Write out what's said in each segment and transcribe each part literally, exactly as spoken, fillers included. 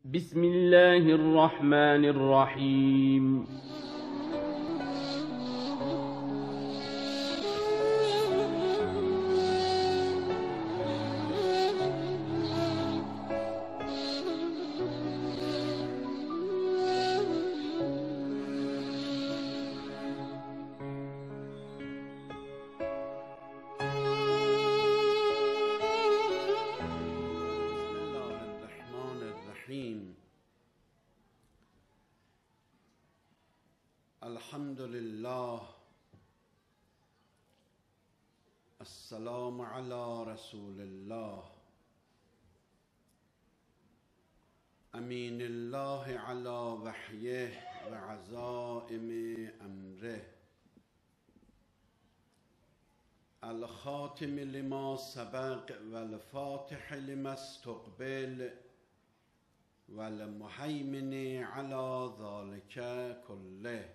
بسم الله الرحمن الرحيم الحمد لله السلام على رسول الله امين الله على وحيه وعزائم امره الخاتم لما سبق والفاتح لما استقبل والمهيمن على ذلك كله.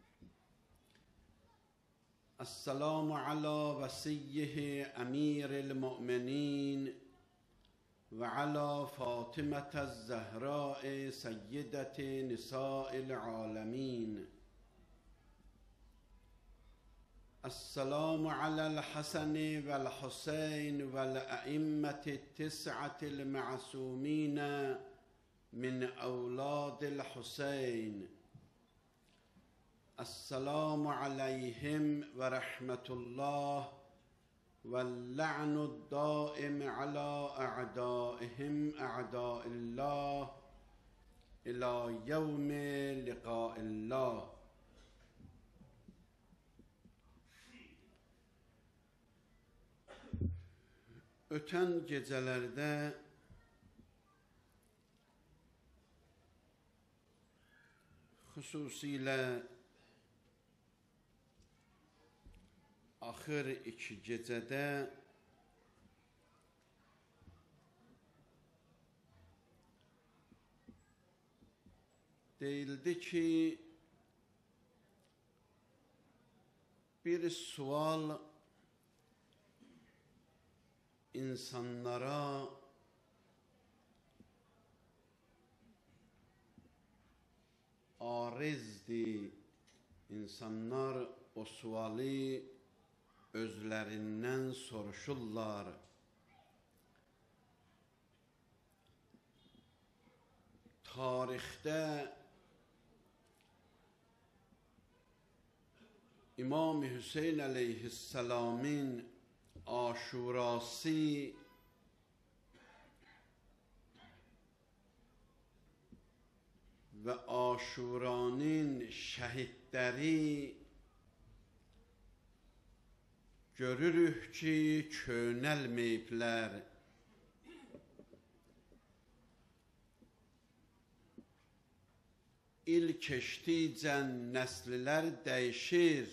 السلام على وصيه امير المؤمنين وعلى فاطمة الزهراء سيدة نساء العالمين. السلام على الحسن والحسين والأئمة التسعة المعصومين من أولاد الحسين. السلام عليهم ورحمة الله واللعن الدائم على أعدائهم أعداء الله إلى يوم لقاء الله. Öten gecelerde xüsusilə axır iki gecədə deyildi ki, bir sual insanlara arizdi. İnsanlar o sualı özlerinden soruşurlar. Tarixte İmam Hüseyin aleyhisselamın aşurası ve aşuranın şehitleri görürük ki, çönəlməyiblər. İl keçdikcə nəslilər dəyişir.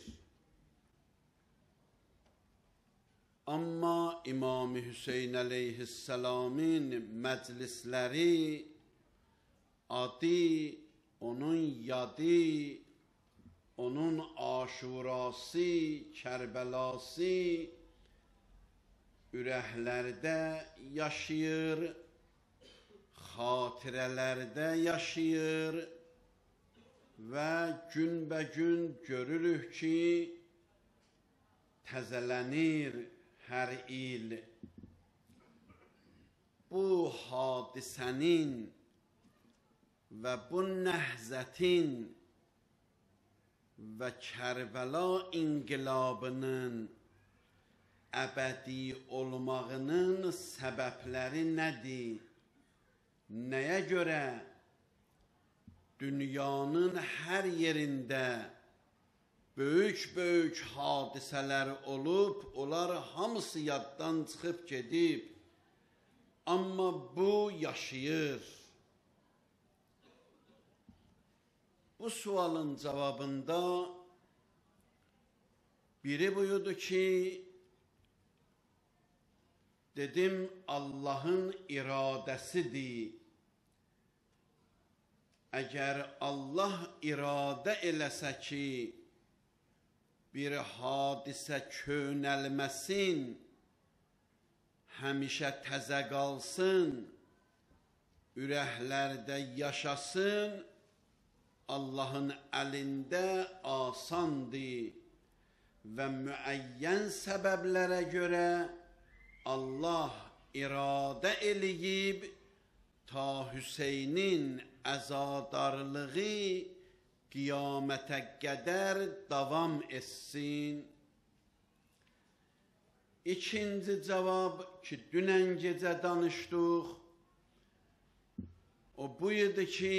Amma İmam Hüseyin aleyhisselamın məclisləri adı, onun yadı, onun aşurası, Kərbəlası ürəklərdə yaşayır, xatirələrdə yaşayır və günbəgün görürük ki, təzələnir hər il. Bu hadisənin və bu nəhzətin və Kərbəla inqilabının əbədi olmağının səbəbləri nədir? Nəyə görə dünyanın hər yerində böyük-böyük hadisələr olub, onlar hamısı yaddan çıxıb gedib, amma bu yaşayır? Bu sualın cavabında biri buyurdu ki, dedim Allah'ın iradəsidir. Əgər Allah iradə eləsə ki, bir hadisə könəlməsin, həmişə təzə qalsın, ürəklərdə yaşasın, Allahın əlində asandır və müəyyən səbəblərə görə Allah iradə eləyib ta Hüseynin əzadarlığı qiyamətə qədər davam etsin. İkinci cavab ki, dünən gecə danışdıq, o buydu ki,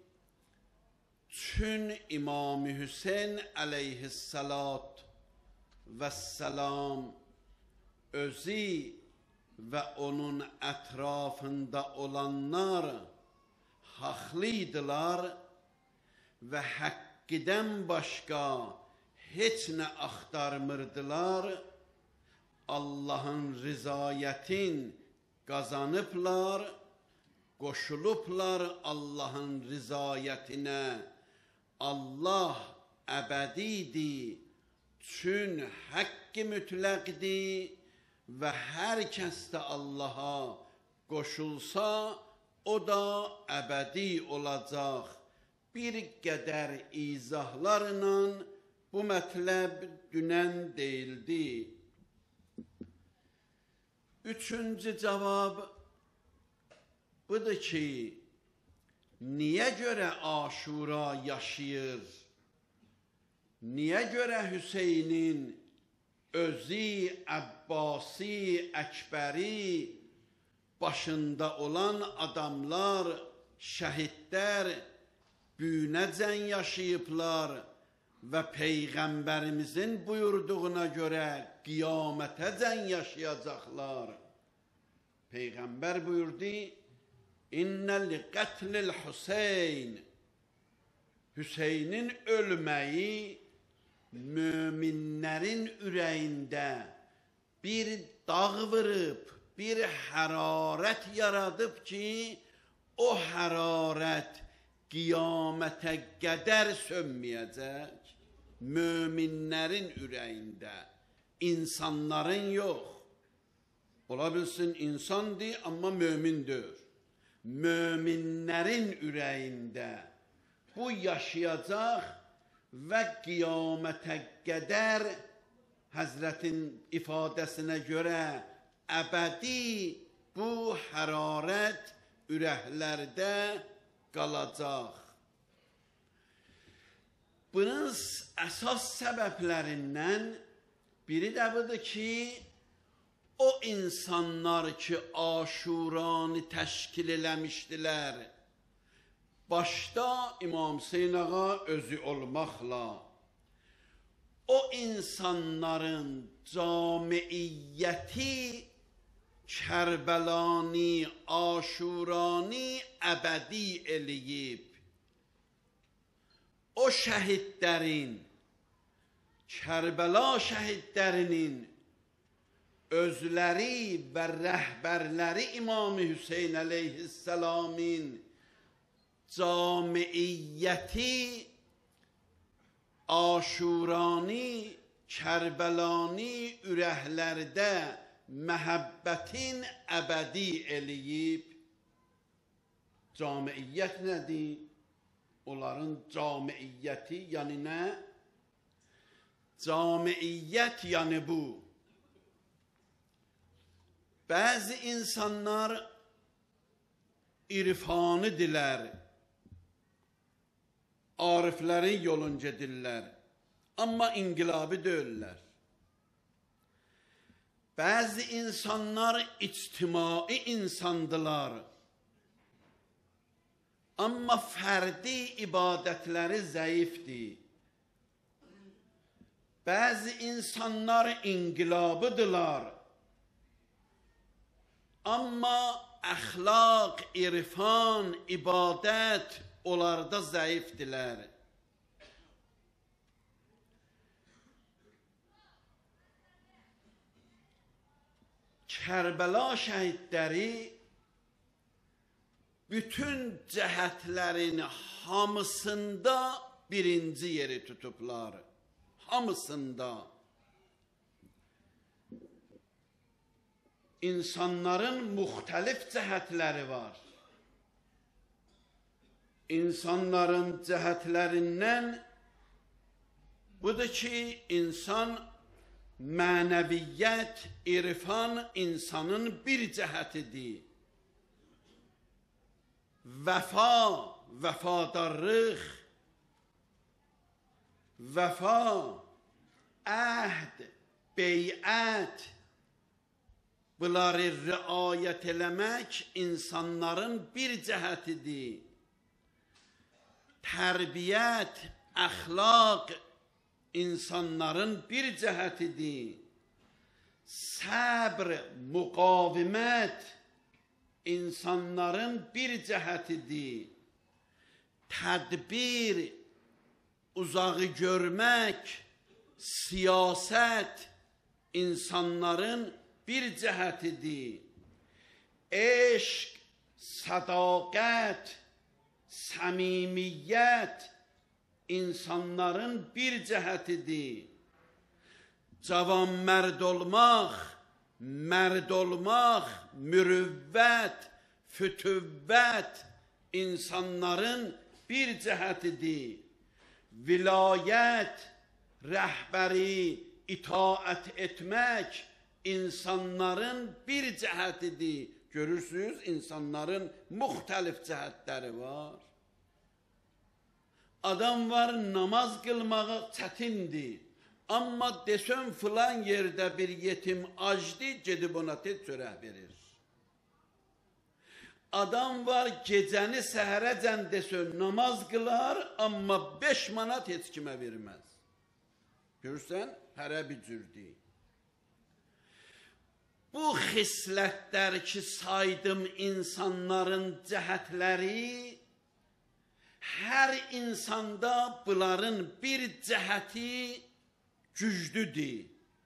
çün İmam-ı Hüseyin əleyhissalat və səlam özü və onun ətrafında olanlar haqlıydılar və həqqidən başqa heç nə axtarmırdılar, Allahın rızayətin qazanıblar, qoşulublar Allahın rızayətinə. Allah əbədidir, çün həqqi mütləqdir və hər kəs də Allaha qoşulsa, o da əbədi olacaq. Bir qədər izahlarla bu mətləb dünən deyildi. Üçüncü cavab budur ki, niyə görə Aşura yaşayır? Niyə görə Hüseynin özü, Əbbasi, Əkbəri başında olan adamlar, şəhidlər büyünəcən yaşayıblar və Peyğəmbərimizin buyurduğuna görə qiyamətəcən yaşayacaqlar. Peyğəmbər buyurdu, İnnə li qətlil Hüseyn, Hüseynin ölməyi möminlərin ürəyində bir dağ vırıb, bir hərarət yaradıb ki, o hərarət qiyamətə qədər sönməyəcək. Möminlərin ürəyində, insanların yox. Ola bilsin insandır, amma mömindir. Möminlərin ürəyində bu yaşayacaq və qiyamətə qədər Həzrətin ifadəsinə görə əbədi bu hərarət ürəklərdə qalacaq. Bunun əsas səbəblərindən biri də budur ki, o insanlar ki, Aşuranı təşkil eləmişdilər, başda İmam Hüseyin ağa özü olmaqla, o insanların camiiyyəti Kərbəlani, Aşurani əbədi eləyib. O şəhidlərin, Kərbəla şəhidlərinin özləri və rəhbərləri İmam-ı Hüseyin əleyhissalamın camiiyyəti Aşurani, Kərbəlani ürəklərdə məhəbbətin əbədi eləyib. Camiiyyət nədir? Onların camiiyyəti yəni nə? Camiiyyət yəni bu. Bəzi insanlar irfanı dilər, ariflərin yolunca dillər, amma inqilabi deyirlər. Bəzi insanlar ictimai insandılar, amma fərdi ibadətləri zəifdir. Bəzi insanlar inqilabıdırlar, amma əxlaq, irfan, ibadət onlarda zəifdirlər. Kərbəla şəhidləri bütün cəhətlərin hamısında birinci yeri tutublar. Hamısında. İnsanların müxtəlif cəhətləri var. insanların cəhətlərindən budur ki, insan mənəviyyət, irfan insanın bir cəhətidir. Vəfa, vəfadarlıq, vəfa, əhd, beyət, bunları riayət eləmək insanların bir cəhətidir. Tərbiyyət, əxlaq insanların bir cəhətidir. Səbr, müqavimət insanların bir cəhətidir. Tədbir, uzağı görmək, siyasət insanların bir cəhətidir. Eşq, sədaqət, səmimiyyət insanların bir cəhətidir. Cavan mərd olmaq, mərd olmaq, mürüvvət, fütüvvət insanların bir cəhətidir. Vilayət, rəhbəri, itaət etmək insanların bir cəhətidir. Görürsünüz, insanların müxtəlif cəhətləri var. Adam var, namaz qılmağı çətindir. Amma desən filan yerdə bir yetim acdı, gedib ona tez çörək verir. Adam var, gecəni səhərəcən desən namaz qılar, amma beş manat heç kimə verməz. Görürsən, hərə bir cürdür. Bu xislətlər ki, saydım insanların cəhətləri, hər insanda bunların bir cəhəti güclüdür.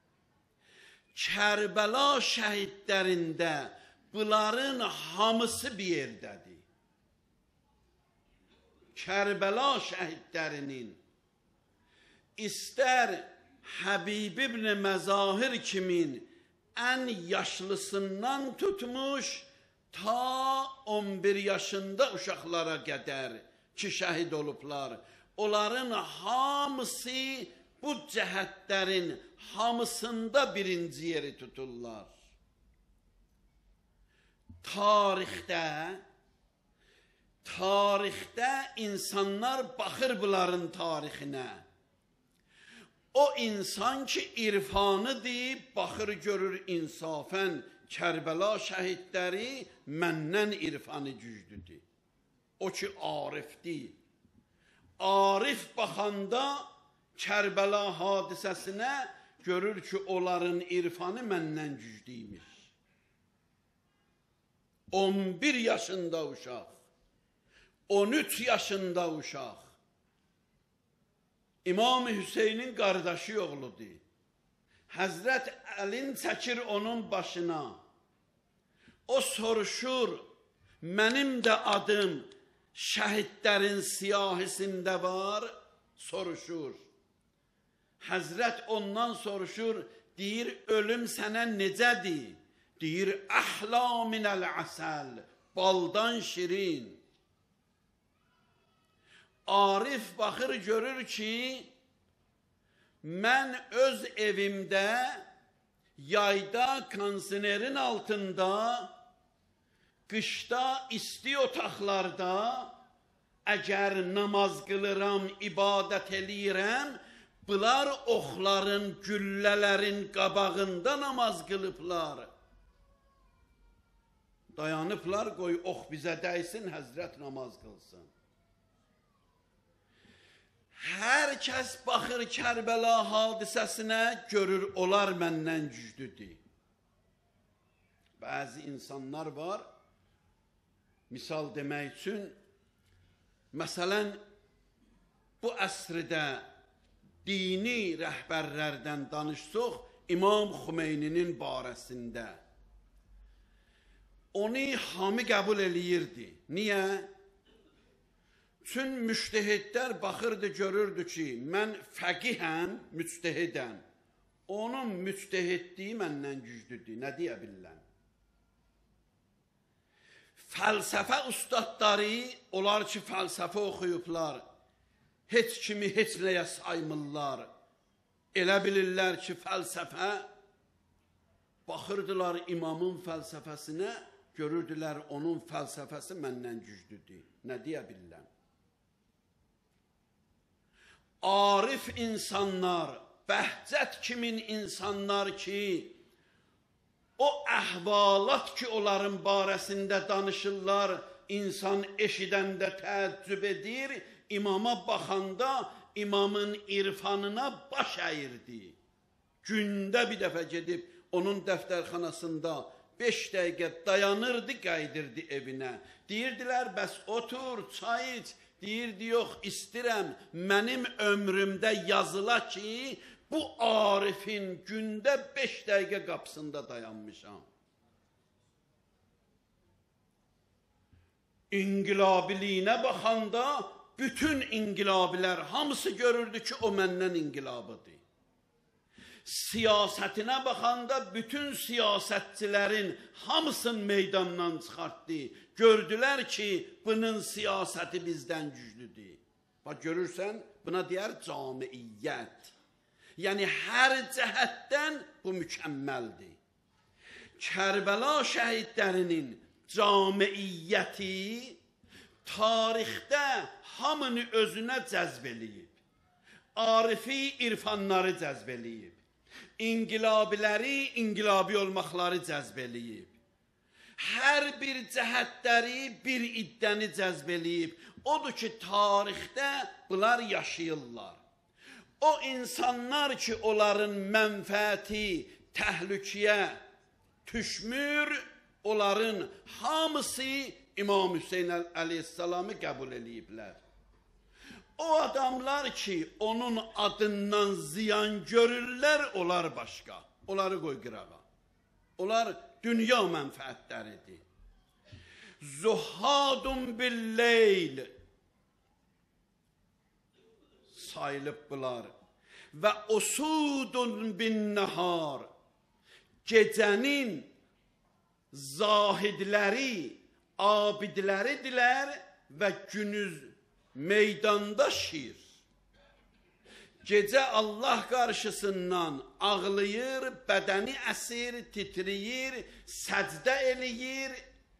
Kərbəla şəhidlərində bunların hamısı bir yerdədir. Kərbəla şəhidlərinin istər Həbib ibn Məzahir kimin ən yaşlısından tutmuş ta on bir yaşında uşaqlara qədər ki şəhid olublar. Onların hamısı bu cəhətlərin hamısında birinci yeri tuturlar. Tarixdə, tarixdə insanlar baxır bunların tarixinə. O insan ki irfanıdır, baxır görür insafən Kərbəla şəhidləri məndən irfanı güclüdür. O ki arifdir. Arif baxanda Kərbəla hadisəsinə görür ki onların irfanı məndən güclüymüş. on bir yaşında uşaq, on üç yaşında uşaq. İmam-ı Hüseynin qardaşı oğludur. Həzrət Əlin çəkir onun başına. O soruşur, mənim də adım şəhidlərin siyahisində var, soruşur. Həzrət ondan soruşur, deyir, ölüm sənə necədir? Deyir, əhla minəl əsəl, baldan şirin. Arif baxır, görür ki, mən öz evimdə, yayda kondisionerin altında, qışda isti otaqlarda, əgər namaz qılıram, ibadət eləyirəm, bunlar oxların, güllələrin qabağında namaz qılıblar. Dayanıblar, qoy ox bizə dəysin, həzrət namaz qılsın. Hər kəs baxır Kərbəla hadisəsinə, görür, onlar məndən güclüdür. Bəzi insanlar var, misal demək üçün, məsələn, bu əsrdə dini rəhbərlərdən danışsaq, İmam Xumeyninin barəsində. Onu hamı qəbul eləyirdi. Niyə? Çün müştehidlər baxırdı, görürdü ki, mən fəqihəm, müctehidəm. Onun müctehidliyi məndən güclüdür, nə deyə bilirəm? fəlsəfə ustadları, onlar ki, fəlsəfə oxuyublar, heç kimi heç nəyə saymırlar. Elə bilirlər ki, fəlsəfə, baxırdılar imamın fəlsəfəsinə, görürdülər onun fəlsəfəsi məndən güclüdür. Nə deyə bilirəm? Arif insanlar, bəhcət kimin insanlar ki, o əhvalat ki, onların barəsində danışırlar, insan eşidəndə təəccüb edir, imama baxanda imamın irfanına baş əyirdi. Gündə bir dəfə gedib onun dəftərxanasında beş dəqiqə dayanırdı, qayıdırdı evinə. Deyirdilər, bəs otur, çay iç. Deyirdi, yox, istirəm, mənim ömrümdə yazıla ki, bu Arifin gündə beş dəqiqə qapısında dayanmışam. İnqilabiliyinə baxanda bütün inqilabilər hamısı görürdü ki, o məndən inqilabıdır. Siyasətinə baxanda bütün siyasətçilərin hamısını meydandan çıxartdı. Gördülər ki, bunun siyasəti bizdən güclüdür. Bax, görürsən, buna deyər camiiyyət. Yəni, hər cəhətdən bu mükəmməldir. Kərbəla şəhidlərinin camiiyyəti tarixdə hamını özünə cəzb eləyib. Arifi irfanları cəzb eləyib. İnqilabiləri, inqilabi olmaqları cəzb eləyib. Hər bir cəhətləri bir iddəni cəzb eləyib. Odur ki, tarixdə bunlar yaşayırlar. O insanlar ki, onların mənfəəti təhlükəyə düşmür, onların hamısı İmam Hüseyin əleyhissalamı qəbul eləyiblər. O adamlar ki, onun adından ziyan görürlər, onlar başqa. Onları qoy qırağa. Onlar dünya mənfəətləridir. Zuhadun billeyl sayılıb bunlar. Və usudun bin nəhar, gecənin zahidləri, abidləridirlər və günüz meydanda şir. Gecə Allah qarşısından ağlayır, bədəni əsir, titriyir, səcdə eləyir.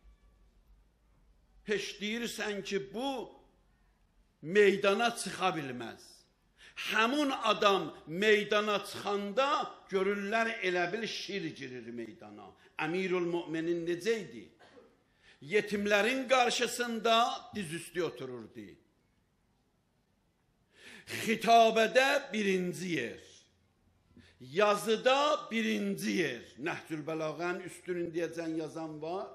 Heç deyirsən ki, bu meydana çıxa bilməz. Həmun adam meydana çıxanda görürlər elə bil şir girir meydana. Əmirül müminin necə idi? Yetimlərin qarşısında dizüstü otururdu. Xitabədə birinci yer, yazıda birinci yer. Nəhcül Bəlağənin üstünün deyəcən yazan var.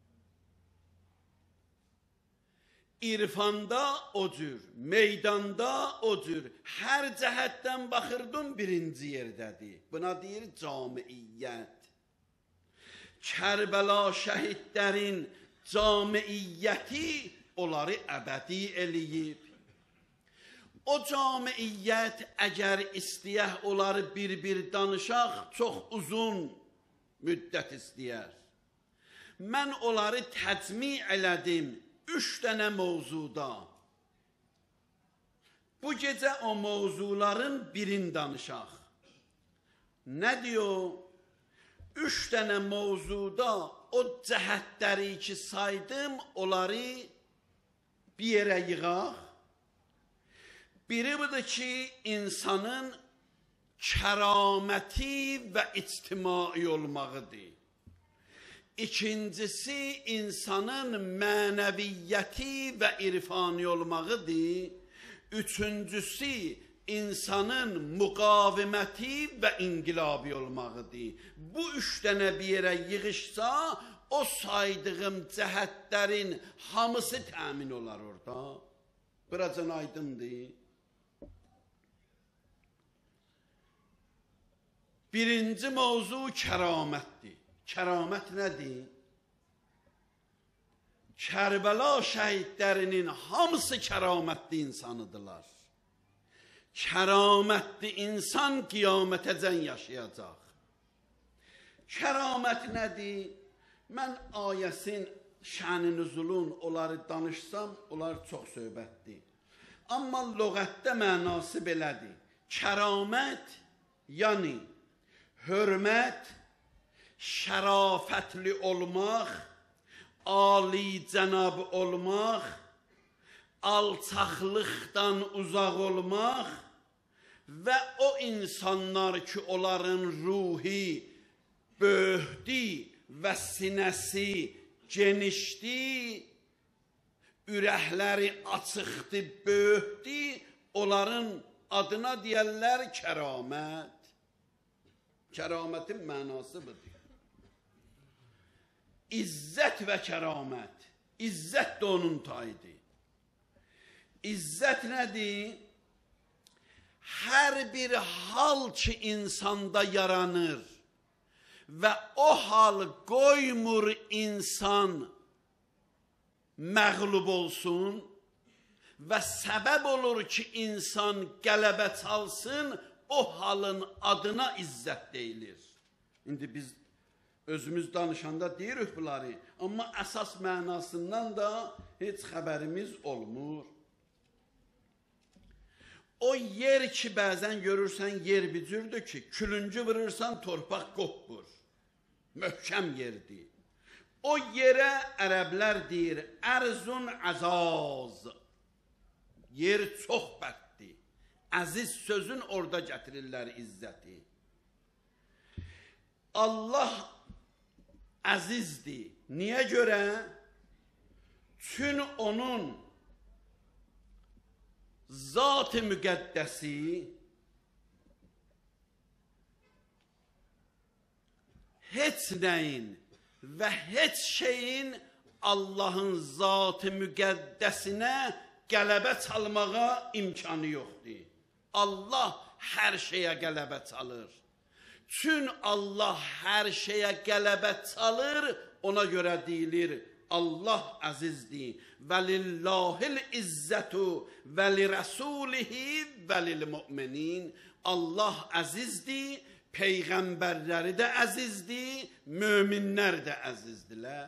İrfanda o cür, meydanda o cür. Hər cəhətdən baxırdım birinci yerdədir. Buna deyir camiiyyət. Kərbəla şəhidlərin camiiyyəti onları əbədi eləyib. O camiiyyət əgər istəyək onları bir-bir danışaq, çox uzun müddət istəyər. Mən onları təcmi elədim üç dənə mövzuda. Bu gecə o mövzuların birini danışaq. Nə diyor? Üç dənə mövzuda o cəhətləri ki saydım, onları bir yerə yığaq. Biri budur ki, insanın kəraməti və ictimai olmağıdır. İkincisi, insanın mənəviyyəti və irfani olmağıdır. Üçüncüsü, insanın müqaviməti və inqilabi olmağıdır. Bu üç dənə bir yerə yığışsa, o saydığım cəhətlərin hamısı təmin olar orada. Biracan aydındır. Birinci mövzu kəramətdir. Kəramət nədir? Kərbəla şəhidlərinin hamısı kəramətli insanıdırlar. Kəramətli insan qiyamətəcən yaşayacaq. Kəramət nədir? Mən ayəsin şən-i nüzulun onları danışsam, onlar çox söhbətdir. Amma lüğətdə mənası belədir. Kəramət, yəni hörmət, şərafətli olmaq, ali cənab olmaq, alçaqlıqdan uzaq olmaq və o insanlar ki, onların ruhi böyükdi və sinəsi genişdi, ürəkləri açıqdı, böyükdi, onların adına deyərlər kəramət. Kəramətin mənası budur. İzzət və kəramət. İzzət də onun tayıdır. İzzət nədir? Hər bir hal ki insanda yaranır və o hal qoymur insan məğlub olsun və səbəb olur ki insan qələbə çalsın, o halın adına izzət deyilir. İndi biz özümüz danışanda deyirik bunları, amma əsas mənasından da heç xəbərimiz olmur. O yer ki, bəzən görürsən yer bücürdür ki, külüncü vurursan torpaq qopur. Möhkəm yerdir. O yerə ərəblər deyir, ərzun əzaz. Yer çox bəddir. Əziz sözün orada gətirirlər izzəti. Allah əzizdir. Niyə görə? Çün onun zat-ı müqəddəsi heç nəyin və heç şeyin Allahın zat-ı müqəddəsinə qələbə çalmağa imkanı yoxdur. Allah hər şeyə qələbə çalır. Çün Allah hər şeyə qələbə çalır, ona görə deyilir, Allah əzizdir. Və lillahil izzətu və li rəsulihi və lil mü'minin. Allah əzizdir, peyğəmbərləri də əzizdir, möminlər də əzizdilər.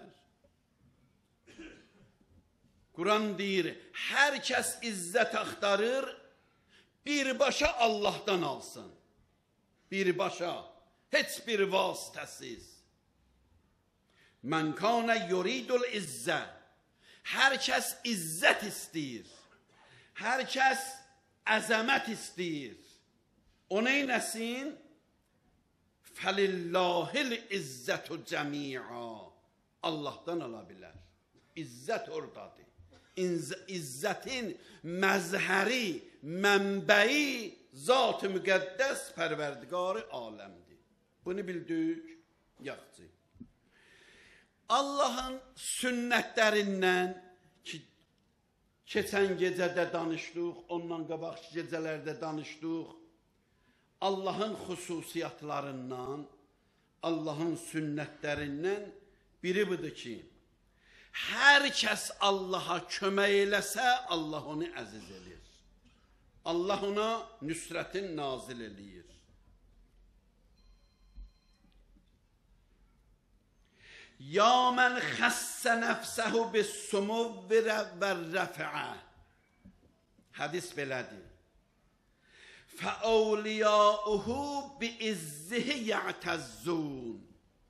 Quran deyir, hər kəs izzət axtarır, birbaşa Allahdan alsın. Birbaşa, heç bir vasitəsiz. Mən kânə yuridul izzə. Hər kəs izzət istəyir. Hər kəs əzəmət istəyir. O neynəsin? Fəlillahil izzətu cəmi'a. Allahdan ala bilər. İzzət oradadır. İzzətin məzhəri, mənbəyi zat-ı müqəddəs pərverdigarı aləmdir. Bunu bildik, yaxşı. Allahın sünnətlərindən ki, keçən gecədə danışdıq, ondan qabaqki gecələrdə danışdıq, Allahın xüsusiyyətlərindən, Allahın sünnətlərindən biri budur ki, hər kəs Allaha kömək eləsə, Allah onu əziz edir. Allah ona nüsrətin nazil eləyir. Ya mən xəssə nəfsəhu bis-sumuvvi və rəfəə. Hədis belədir. Fəəvliyauhu bi-izzihi ya'təzzun.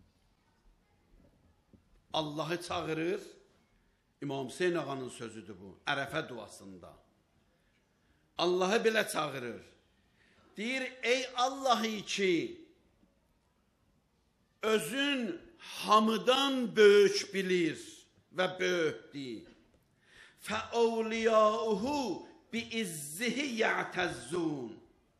Allahı çağırır, İmam Hüseyin ağanın sözüdür bu, Ərəfə duasında. Allahı belə çağırır. Deyir, ey Allahı ki, özün hamıdan böyük bilir və böyükdir. Fəəvliyauhu bi-izzihi ya'təzzun.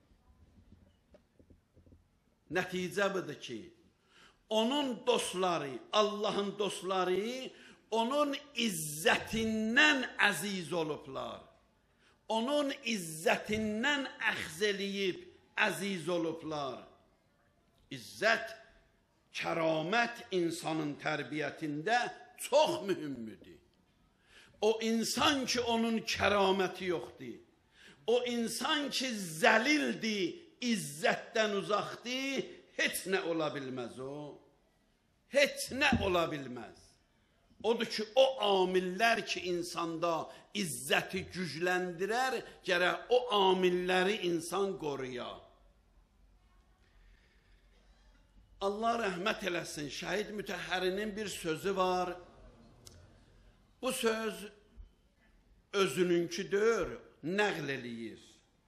Nəticə budur ki, onun dostları, Allahın dostları, onun izzətindən əziz olublar. Onun izzətindən əxz eləyib əziz olublar. İzzət, kəramət insanın tərbiyyətində çox mühümdür. O insan ki, onun kəraməti yoxdur. O insan ki, zəlildir, izzətdən uzaqdır, heç nə ola bilməz o. Heç nə ola bilməz. Odur ki, o amillər ki, insanda izzəti gücləndirər, gərək o amilləri insan qoruya. Allah rəhmət eləsin, Şəhid Mütəhhərinin bir sözü var. Bu söz özününkü deyil, nəql eləyir.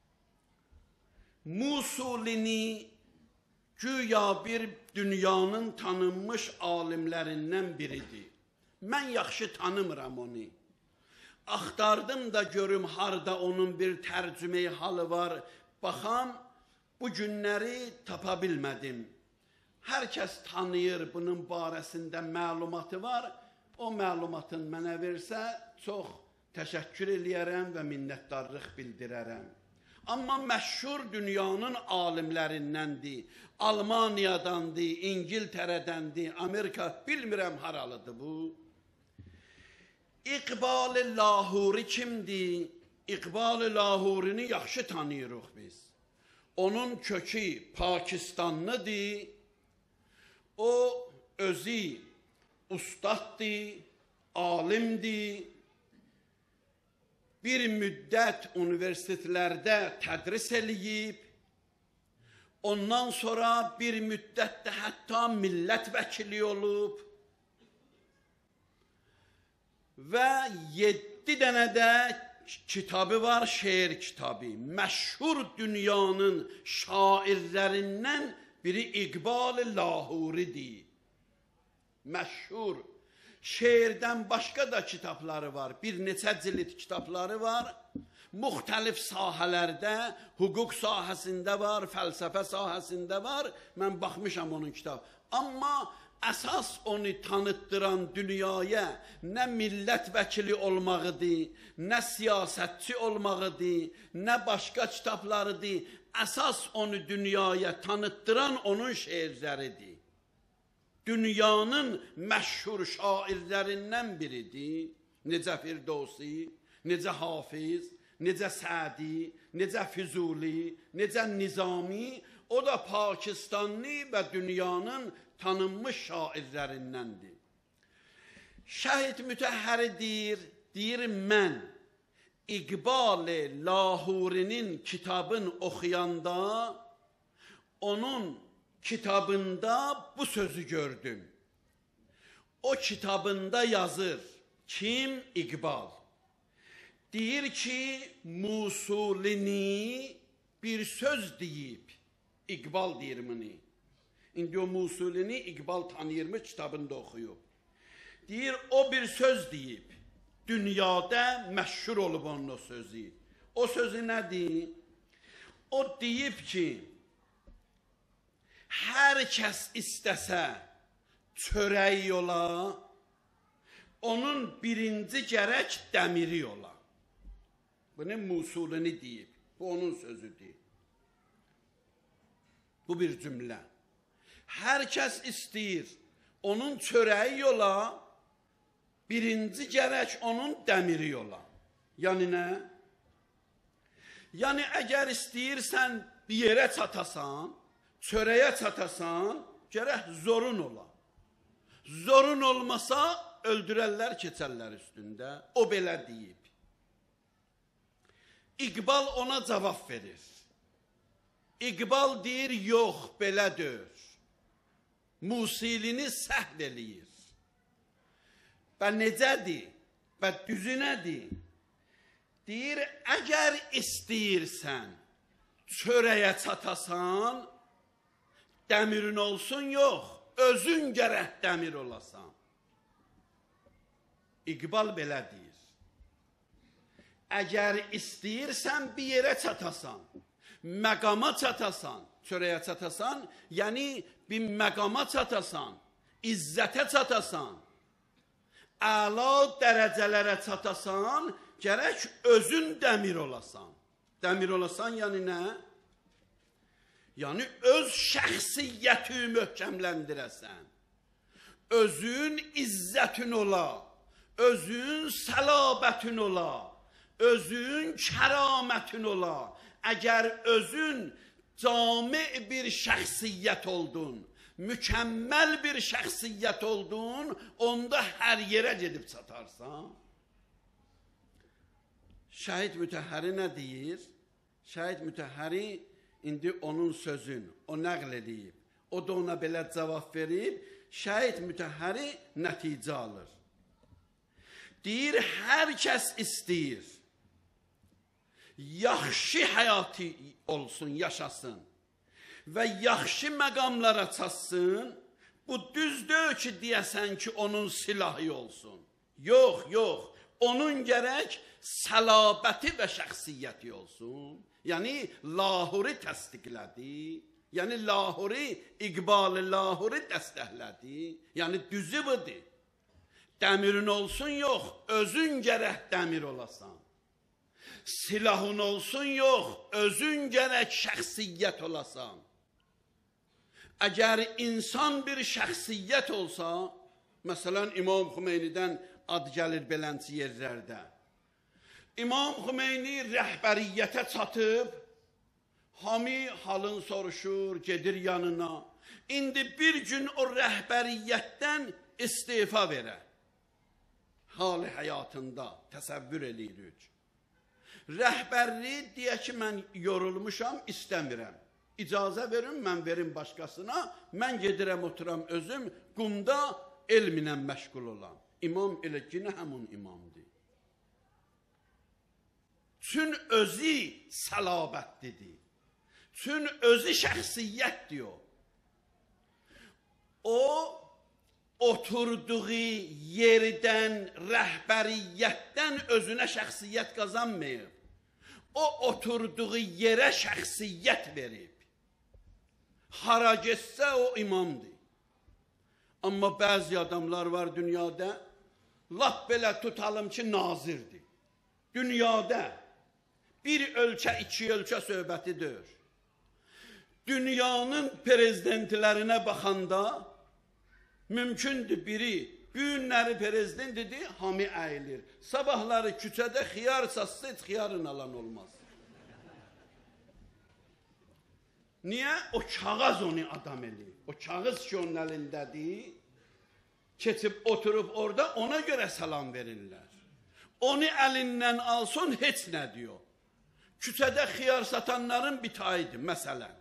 Musulini güya bir dünyanın tanınmış alimlərindən biridir. Mən yaxşı tanımıram onu. Axtardım da görüm harda onun bir tərcümeyi halı var. Baxam, bu günləri tapa bilmədim. Hər kəs tanıyır, bunun barəsində məlumatı var. O məlumatın mənə versə, çox təşəkkür eləyərəm və minnətdarlıq bildirərəm. Amma məşhur dünyanın alimlərindəndir. Almaniyadandır, İngiltərədəndir, Amerika, bilmirəm haralıdır bu. İqbal-ı Lahuri kimdir? İqbal-ı Lahurini yaxşı tanıyırıq biz. Onun kökü Pakistanlıdır. O özü ustaddır, alimdir. Bir müddət universitetlərdə tədris eləyib. Ondan sonra bir müddətdə hətta millət vəkili olub. Və yeddi dənə də kitabı var, şeir kitabı. Məşhur dünyanın şairlərindən biri İqbal-ı Lahuridir. Məşhur. Şeirdən başqa da kitabları var. Bir neçə cilt kitabları var. Müxtəlif sahələrdə, hüquq sahəsində var, fəlsəfə sahəsində var. Mən baxmışam onun kitabı. Amma əsas onu tanıtdıran dünyaya nə millət vəkili olmağıdır, nə siyasətçi olmağıdır, nə başqa kitablarıdır. Əsas onu dünyaya tanıtdıran onun şeirləridir. Dünyanın məşhur şairlərindən biridir. Necə Firdovsi, necə Hafiz, necə Sədi, necə Füzuli, necə Nizami. O da Pakistanlı və dünyanın tanınmış şairlərindəndir. Şəhid Mütəhhəri deyir, deyir mən İqbal-ı Lahurinin kitabını oxuyanda onun kitabında bu sözü gördüm. O kitabında yazır. Kim? İqbal. Deyir ki, Musulini bir söz deyib. İqbal deyir bunu. İndi o Musulini İqbal tanıyırmış, kitabında oxuyub. Deyir, o bir söz deyib. Dünyada məşhur olub onun o sözü. O sözü nədir? O deyib ki, hər kəs istəsə çörək yola, onun birinci gərək dəmiri yola. Bunun Musulini deyib. Bu onun sözüdür. Bu bir cümlə. Hər kəs istəyir onun çörəyi yola, birinci gərək onun dəmiri yola. Yəni nə? Yəni əgər istəyirsən bir yerə çatasan, çörəyə çatasan, gərək zorun ola. Zorun olmasa, öldürərlər, keçərlər üstündə. O belə deyib. İqbal ona cavab verir. İqbal deyir, yox, belə deyir. Musilini səhv eləyir. Və necədir? Və düzü nədir? Deyir, əgər istəyirsən, çörəyə çatasan, dəmirin olsun, yox, özün gərək dəmir olasan. İqbal belə deyir. Əgər istəyirsən, bir yerə çatasan, məqama çatasan, çörəyə çatasan, yəni bir məqama çatasan, izzətə çatasan, əla dərəcələrə çatasan, gərək özün dəmir olasan. Dəmir olasan, yəni nə? Yəni, öz şəxsiyyəti möhkəmləndirəsən. Özün izzətin ola, özün səlabətin ola, özün kəramətin ola. Əgər özün cami bir şəxsiyyət oldun, mükəmməl bir şəxsiyyət oldun, onda hər yerə gedib çatarsan. Şəhid Mütəhhəri nə deyir? Şəhid Mütəhhəri indi onun sözün, o nəql edib. O da ona belə cavab verib, Şəhid Mütəhhəri nəticə alır. Deyir, hər kəs istəyir, yaxşı həyatı olsun, yaşasın və yaxşı məqamlara çatsın. Bu düzdür ki, deyəsən ki, onun silahı olsun. Yox, yox, onun gərək səlabəti və şəxsiyyəti olsun. Yəni, Lahori təsdiqlədi. Yəni, Lahori, İqbal-ı Lahori dəstəklədi. Yəni, düzü budur. Dəmirin olsun, yox, özün gərək dəmir olasan. Silahın olsun, yox, özün gərək şəxsiyyət olasan. Əgər insan bir şəxsiyyət olsa, məsələn, İmam Xümeynidən ad gəlir belənci yerlərdə. İmam Xümeyni rəhbəriyyətə çatıb, hamı halın soruşur, gedir yanına. İndi bir gün o rəhbəriyyətdən istifa verər. Hali həyatında təsəvvür edirik. Rəhbərliyi deyə ki, mən yorulmuşam, istəmirəm. İcazə verin, mən verim başqasına, mən gedirəm, oturam özüm, qumda elminə məşğul olam. İmam elə ki, həmun imamdır. Çün özü səlabətlidir. Çün özü şəxsiyyətdir o. O, oturduğu yerdən, rəhbəriyyətdən özünə şəxsiyyət qazanmayıb. O, oturduğu yerə şəxsiyyət verib. Hara getsə o imamdır. Amma bəzi adamlar var dünyada, lap belə tutalım ki, nazirdir. Dünyada bir ölkə, iki ölkə söhbətidir. Dünyanın prezidentlərinə baxanda, mümkündür biri, günləri prezidentidir, hamı əyilir. Sabahları küçədə xiyar satsa, heç xiyarın alan olmaz. Niyə? O kağız onu adam eləyir. O kağız ki onun əlindədir, keçib oturub orada ona görə salam verirlər. Onu əlindən alsın, heç nə diyor. Küçədə xiyar satanların bir tayıdır, məsələn.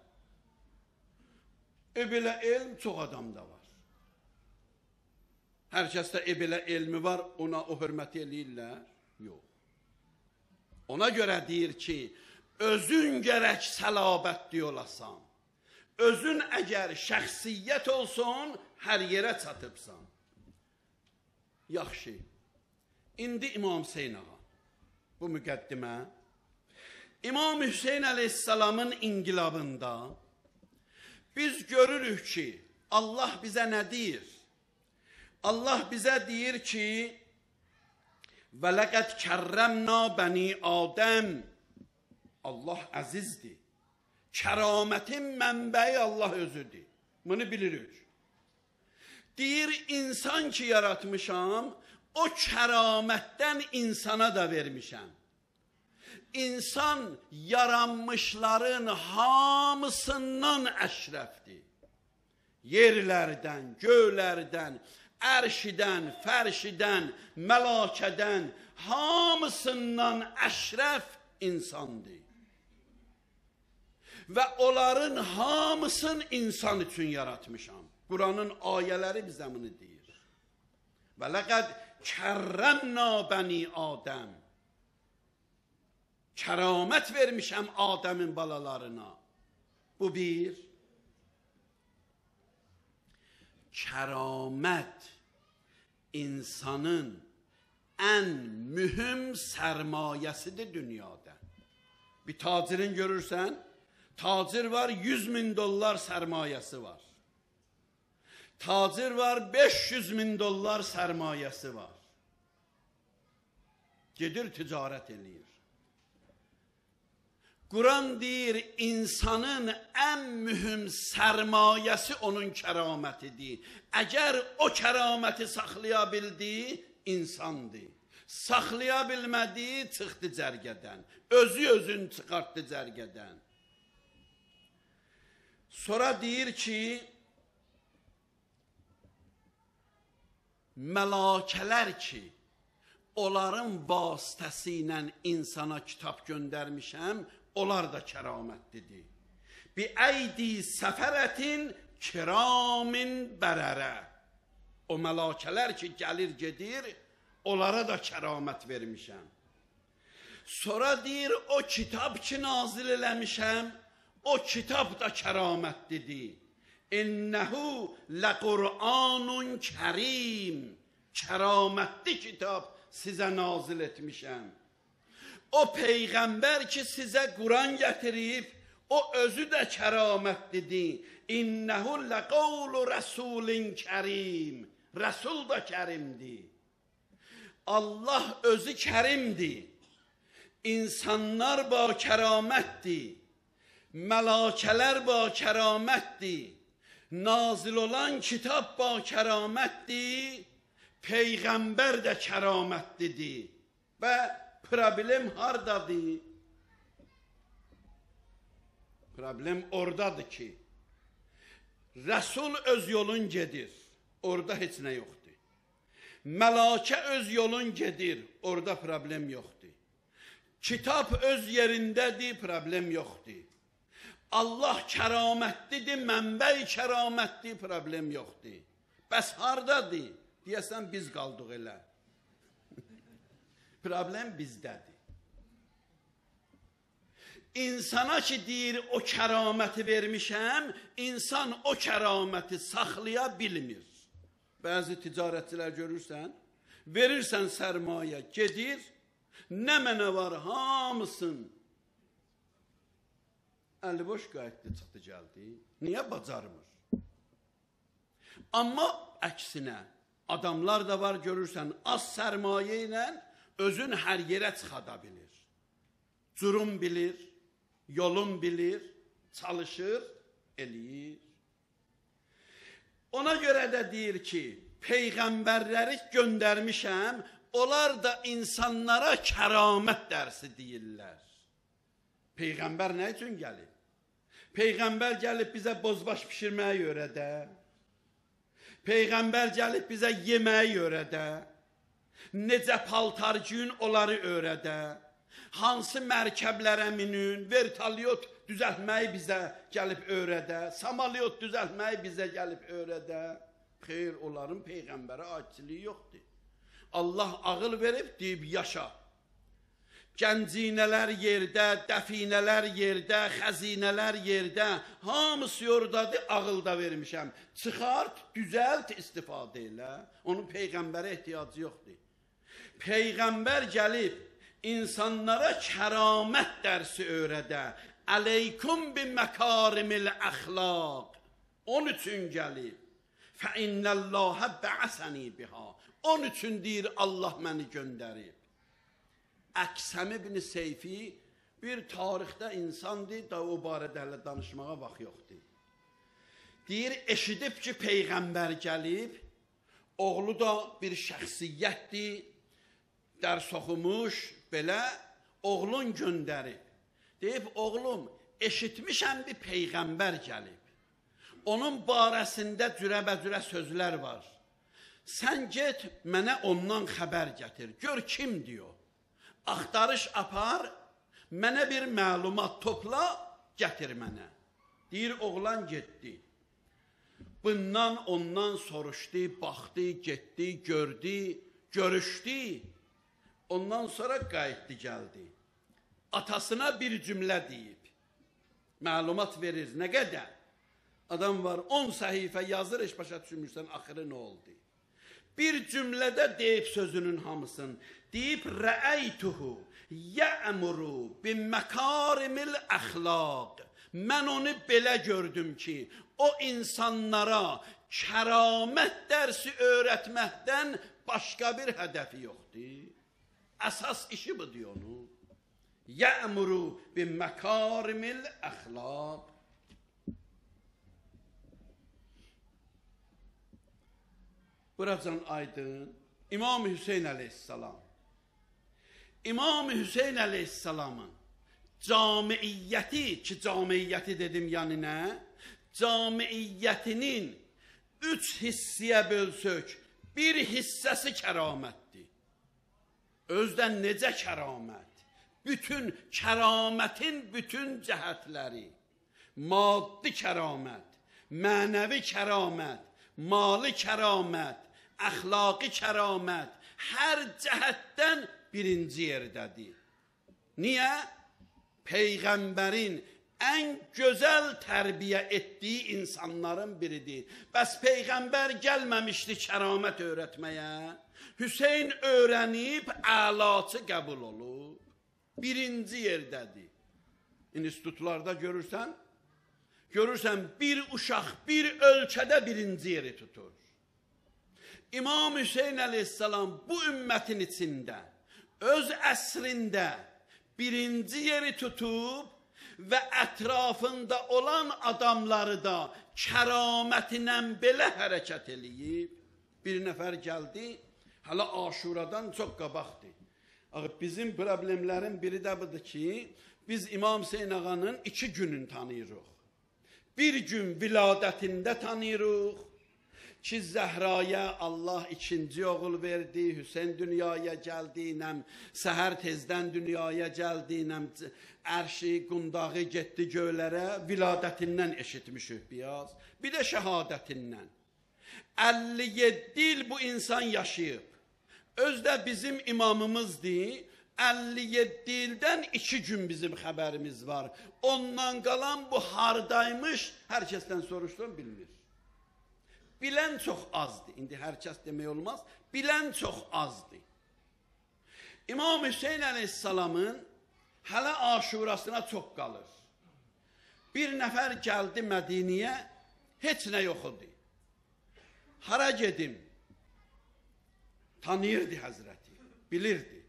E belə elm çox adamda var. Hər kəsdə e belə elmi var, ona o hörməti eləyirlər? Yox. Ona görə deyir ki, özün gərək səlabətli olasan. Özün əgər şəxsiyyət olsun, hər yerə çatıbsan. Yaxşı. İndi İmam Hüseyin ağa. Bu müqəddimə. İmam Hüseyin əleyhissalamın inqilabında biz görürük ki, Allah bizə nə deyir? Allah bizə deyir ki, və ləqəd kərrəmna bəni Adəm. Allah əzizdir. Kəramətin mənbəyi Allah özüdür. Bunu bilirik. Deyir, insan ki yaratmışam, o kəramətdən insana da vermişəm. İnsan yaranmışların hamısından əşrəfdir. Yerlərdən, göylərdən, ərşidən, fərşidən, məlakədən, hamısından əşrəf insandır. Və onların hamısını insan üçün yaratmışam. Quranın ayələri bizə bunu deyir. Və ləqəd kərrəmna bəni Adəm. Kəramət vermişəm Adəmin balalarına. Bu bir. Kəramət insanın ən mühüm sərmayəsidir dünyada. Bir tacirin görürsən, tacir var, yüz min dollar sərmayəsi var. Tacir var, beş yüz min dollar sərmayəsi var. Gedir, ticarət eləyir. Quran deyir, insanın ən mühüm sərmayəsi onun kəramətidir. Əgər o kəraməti saxlaya bildi, insandır. Saxlaya bilmədi, çıxdı cərgədən. Özü özün çıxartdı cərgədən. Sonra deyir ki, məlakələr ki, onların vasitəsi ilə insana kitab göndərmişəm, onlar da kəramətlidir. Bi-əydi səfərətin kiramin bərərə. O məlakələr ki, gəlir, gedir, onlara da kəramət vermişəm. Sonra deyir, o kitab ki, nazil eləmişəm, o kitab da kəramətlidir. İnnəhu ləqur'anun kərim. Kəramətli kitab sizə nazil etmişəm. O Peyğəmbər ki, sizə Quran gətirib, o özü də kəramətlidir. İnnəhu ləqavlu rəsulin kərim. Rəsul da kərimdir. Allah özü kərimdir. İnsanlar ba kəramətdir. Məlakələr ba kəramətdir. Nazil olan kitab ba kəramətdir. Peyğəmbər də kəramətlidir. Və problem hardadır? Problem oradadır ki, Rəsul öz yolun gedir, orada heç nə yoxdur. Məlakə öz yolun gedir, orada problem yoxdur. Kitab öz yerindədir, problem yoxdur. Allah kəramətlidir, mənbəy kəramətli, problem yoxdur. Bəs hardadır? Deyəsən, biz qaldıq elə. Problem bizdədir. İnsana ki, deyir, o kəraməti vermişəm, insan o kəraməti saxlaya bilmir. Bəzi ticarətçilər görürsən, verirsən sərmayə, gedir, nə mənə var, hamısın. Əli boş qayıtdı, çıxdı, gəldi. Niyə bacarmır? Amma əksinə, adamlar da var, görürsən, az sərmayə ilə özün hər yerə çıxada bilir. Curum bilir, yolun bilir, çalışır, eləyir. Ona görə də deyir ki, Peyğəmbərləri göndərmişəm, onlar da insanlara kəramət dərsi deyirlər. Peyğəmbər nə üçün gəlib? Peyğəmbər gəlib bizə bozbaş pişirməyi öyrədə. Peyğəmbər gəlib bizə yeməyi öyrədə. Necə paltar gün onları öyrədə. Hansı mərkəblərə minin, vertolyot düzəltməyi bizə gəlib öyrədə. Samalyot düzəltməyi bizə gəlib öyrədə. Xeyr, onların Peyğəmbərə aidçiliyi yoxdur. Allah ağıl verib, deyib, yaşa. Gəncinələr yerdə, dəfinələr yerdə, xəzinələr yerdə, hamısı oradadır, ağılda vermişəm. Çıxart, düzəlt, istifadə elə. Onun Peyğəmbərə ehtiyacı yoxdur. Peyğəmbər gəlib, insanlara kəramət dərsi öyrədə. Əleykum bi məkarimil əxlaq. Onun üçün gəlib. Fə innəlləhə bə'səni biha. Onun üçün deyir, Allah məni göndərib. Əksəm ibn Seyfi bir tarixdə insandır, da o barədə hələ danışmağa vaxt yoxdur. Deyir, eşidib ki, Peyğəmbər gəlib, oğlu da bir şəxsiyyətdir, dərs oxumuş, belə oğlun göndərib. Deyib, oğlum, eşitmişəm bir Peyğəmbər gəlib. Onun barəsində cürəbəcürə sözlər var. Sən get, mənə ondan xəbər gətir. Gör, kim diyor. Axtarış apar, mənə bir məlumat topla, gətir mənə. Deyir, oğlan getdi. Bundan ondan soruşdu, baxdı, getdi, gördü, görüşdü. Ondan sonra qayıtdı, gəldi. Atasına bir cümlə deyib. Məlumat verir, nə qədər? Adam var, on səhifə yazır, heç başa düşmürsən, axırı nə oldu? Bir cümlədə deyib sözünün hamısını. Deyib, rəəytuhu yə'muru bimməkârimil əxlaq. Mən onu belə gördüm ki, o insanlara kəramət dərsi öyrətməkdən başqa bir hədəfi yoxdur. Əsas işi bu diyor onu. Yə'muru bimməkârimil əxlaq. Buracan aydın, İmam Hüseyin əleyhissalam. İmam Hüseyin əleyhissalamın camiiyyəti, ki camiiyyəti dedim yəni nə? Camiiyyətinin üç hissiyə bölsök, bir hissəsi kəramətdir. Özdən necə kəramət? Bütün kəramətin bütün cəhətləri, maddi kəramət, mənəvi kəramət, mali kəramət, əxlaqi kəramət, hər cəhətdən birinci yerdədir. Niyə? Peyğəmbərin ən gözəl tərbiyə etdiyi insanların biridir. Bəs Peyğəmbər gəlməmişdi kəramət öyrətməyə. Hüseyn öyrənib əlaçı qəbul olub. Birinci yerdədir. İnstitutlarda görürsən, görürsən bir uşaq bir ölkədə birinci yeri tutur. İmam Hüseyn əleyhissalam bu ümmətin içində, öz əsrində birinci yeri tutub və ətrafında olan adamları da kəramətinlə belə hərəkət eləyib. Bir nəfər gəldi, hələ Aşuradan çox qabaqdır. Bizim problemlərin biri də budur ki, biz İmam Hüseyn ağanın iki günün tanıyırıq. Bir gün viladətində tanıyırıq ki, Zəhraya Allah ikinci oğul verdi, Hüseyn dünyaya gəldi, nəm səhər tezdən dünyaya gəldi, nəm ərşi, qundağı getdi göylərə, viladətindən eşitmişik biraz, bir də şəhadətindən. əlli yeddi il bu insan yaşayıb. Özdə bizim imamımızdır, əlli yeddi ildən iki gün bizim xəbərimiz var. Ondan qalan bu hardaymış, hər kəsdən soruşduğum bilmir. Bilən çox azdır, indi hər kəs demək olmaz, bilən çox azdır. İmam Hüseyn əleyhissalamın hələ Aşurasına çox qalır. Bir nəfər gəldi Mədiniyə, heç nə yox idi. Hara gedim? Tanıyırdı Həzrəti, bilirdi.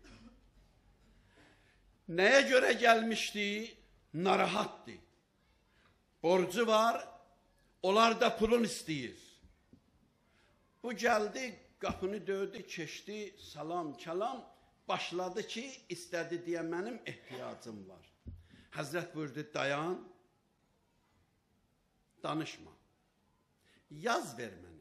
Nəyə görə gəlmişdi? Narahatdı. Borcu var, onlar da pulun istəyir. Bu gəldi, qapını döydü, keçdi, salam, kəlam, başladı ki, istədi deyə mənim ehtiyacım var. Həzrət buyurdu, dayan, danışma, yaz ver mənə.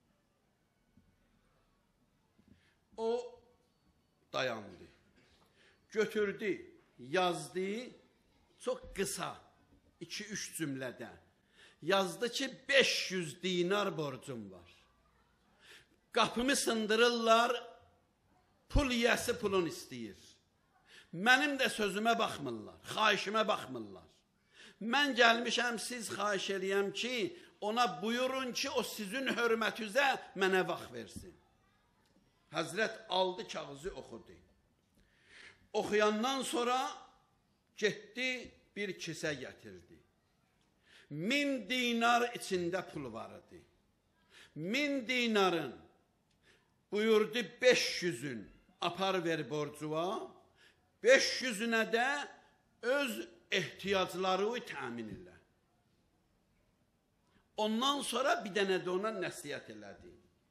O dayandı, götürdü, yazdı, çox qısa, iki üç cümlədə. Yazdı ki, beş yüz dinar borcum var. Qapımı sındırırlar, pul yiyəsi pulun istəyir. Mənim də sözümə baxmırlar, xahişimə baxmırlar. Mən gəlmişəm, siz xahiş eləyəm ki, ona buyurun ki, o sizin hörmətinizə mənə vaxt versin. Həzrət aldı kağızı oxudu. Oxuyandan sonra getdi, bir kisə gətirdi. Min dinar içində pul var idi. Min dinarın buyurdu beş yüzün apar ver borcuva, beş yüzünə də öz ehtiyacları təmin elə. Ondan sonra bir dənə də ona nəsiyyət elədi.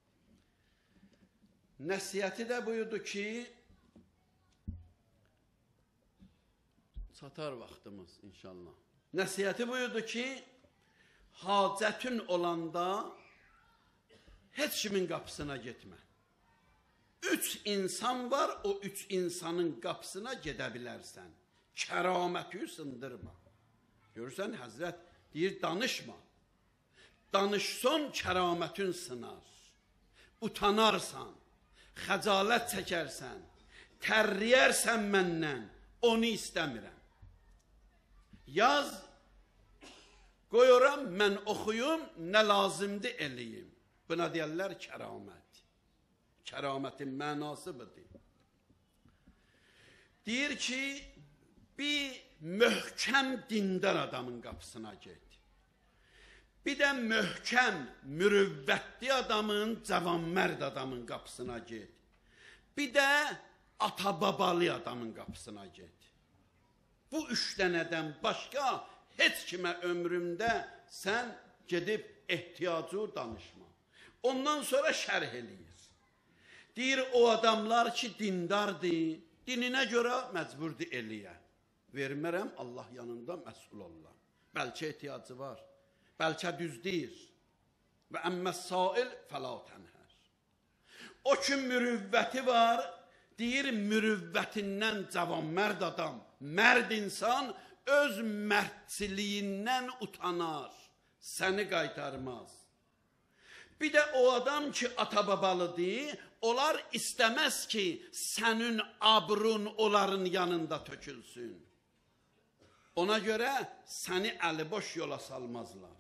Nəsiyyəti də buyurdu ki, çatar vaxtımız inşallah. Nəsiyyəti buyurdu ki, hacətin olanda heç kimin qapısına getmə. Üç insan var, o üç insanın qapısına gedə bilərsən. Kəraməti sındırma. Görürsən, Həzrət deyir, danışma. Danışson kəramətin sınar. Utanarsan, xəcalət çəkərsən, tərliyərsən məndən, onu istəmirəm. Yaz, qoyuram, mən oxuyum, nə lazımdır eləyim. Buna deyərlər kəramət. Kəramətin mənası budur. Deyir ki, bir möhkəm dindar adamın qapısına get. Bir də möhkəm, mürüvvətli adamın, cavanmərd adamın qapısına get. Bir də ata-babalı adamın qapısına get. Bu üç dənədən başqa heç kimə ömrümdə sən gedib ehtiyacı danışma. Ondan sonra şərh eləyir. Deyir, o adamlar ki, dindardır, dininə görə məcburdur eləyə. Vermərəm, Allah yanında məsul ollar. Bəlkə ehtiyacı var, bəlkə düz deyir. Və əmməs sail fəla tənhər. O ki mürüvvəti var, deyir mürüvvətindən cavan mərd adam, mərd insan öz mərdçiliyindən utanar, səni qaytarmaz. Bir də o adam ki ata-babalıdır, onlar istəməz ki sənin abrun onların yanında tökülsün. Ona görə səni əliboş yola salmazlar.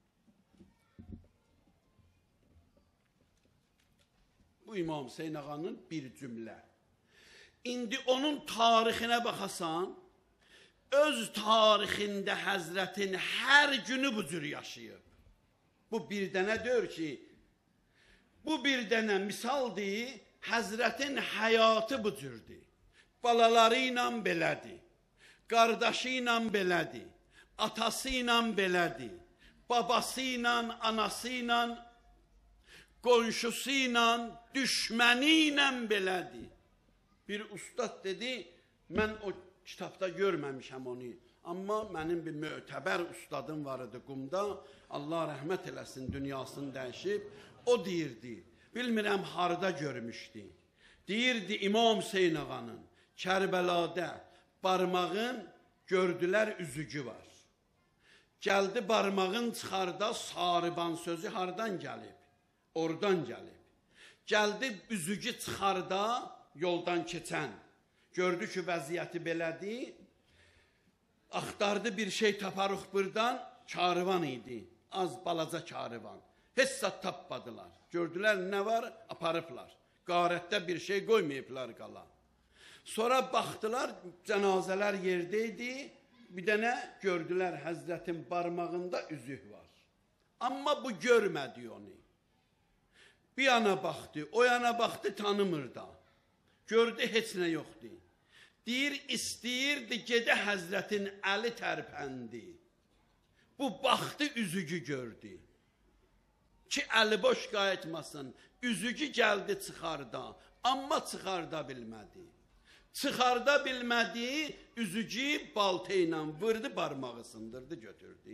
Bu İmam Hüseyin ağanın bir cümlə. İndi onun tarixinə baxasan, öz tarixində Həzrətin hər günü bu cür yaşayıb. Bu bir dənə deyir ki, bu bir dənə misaldır, Həzrətin həyatı bu cürdür. Balaları ilə belədir, qardaşı ilə belədir, atası ilə belədir, babası ilə, anası ilə, qonşusu ilə, düşməni ilə belədir. Bir ustad dedi, mən o kitabda görməmişəm onu, amma mənim bir mötəbər ustadım var idi Qumda, Allah rəhmət eləsin, dünyasını dəyişib, o deyirdi, bilmirəm harda görmüşdü, deyirdi İmam Hüseyin ağanın Kərbəlada barmağın gördülər üzücü var. Gəldi barmağın çıxarda sarıban sözü hardan gəlib? Oradan gəlib. Gəldi üzücü çıxarda yoldan keçən. Gördü ki vəziyyəti belədir. Axtardı bir şey taparıq buradan. Karvan idi. Az balaca karvan. Heç zat tapmadılar. Gördülər nə var? Aparıblar. Qarətdə bir şey qoymayıblar qala. Sonra baxdılar, cənazələr yerdəydi. Bir dənə gördülər Həzrətin barmağında üzük var. Amma bu görmədi onu. Bir yana baxdı, o yana baxdı, tanımır da. Gördü, heç nə yoxdur. Deyir, istəyirdi, gedə Həzrətin əli tərpəndi. Bu baxdı, üzücü gördü. Ki, əli boş qayıtmasın. Üzücü gəldi çıxarda, amma çıxarda bilmədi. Çıxarda bilmədi, üzücü balta ilə vurdu, barmağı sındırdı, götürdü.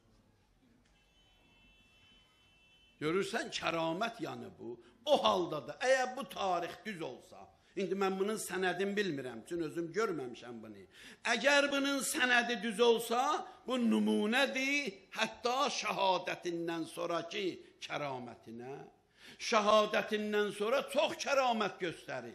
Görürsən, kəramət yanı bu. O halda da, əgər bu tarix düz olsa, indi mən bunun sənədini bilmirəm, çünki özüm görməmişəm bunu. Əgər bunun sənədi düz olsa, bu nümunədir, hətta şəhadətindən sonraki kəramətinə. Şəhadətindən sonra çox kəramət göstərib.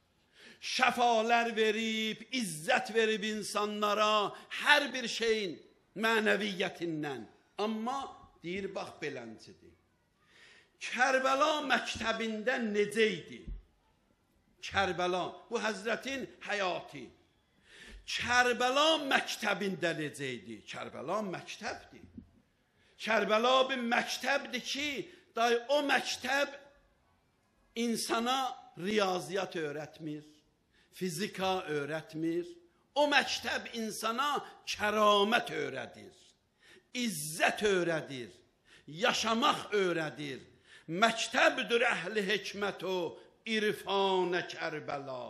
Şəfalər verib, izzət verib insanlara, hər bir şeyin mənəviyyətindən. Amma deyir, bax, beləncidir. Kərbəla məktəbində necə idi? Kərbəla, bu Həzrətin həyatı. Kərbəla məktəbində necə idi? Kərbəla məktəbdir. Kərbəla bir məktəbdir ki, day o məktəb insana riyaziyyat öyrətmir, fizika öyrətmir. O məktəb insana kəramət öyrədir, izzət öyrədir, yaşamaq öyrədir. Məktəbdir əhli hikmət o irfanə Kərbəla.